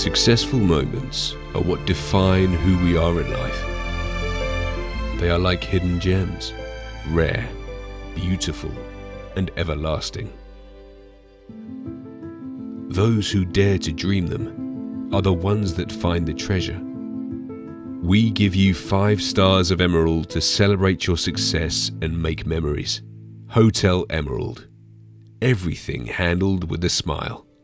Successful moments are what define who we are in life. They are like hidden gems, rare, beautiful, and everlasting. Those who dare to dream them are the ones that find the treasure. We give you 5 stars of Emerald to celebrate your success and make memories. Hotel Emerald. Everything handled with a smile.